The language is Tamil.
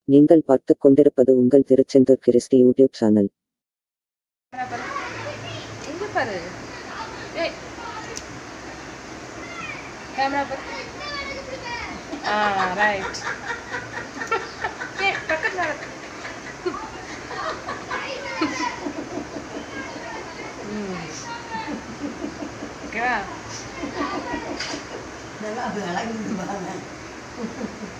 நீங்கள் பார்த்துக் கொண்டிருப்பது உங்கள் திருச்செந்தூர் கிறிஸ்டி யூடியூப் சேனல். இங்க பாரு. ஏய் கேமரா பாரு. ரைட். ஏய் பக்கத்துல வர. ஓகேவா? நல்லா அழகு பாருங்க.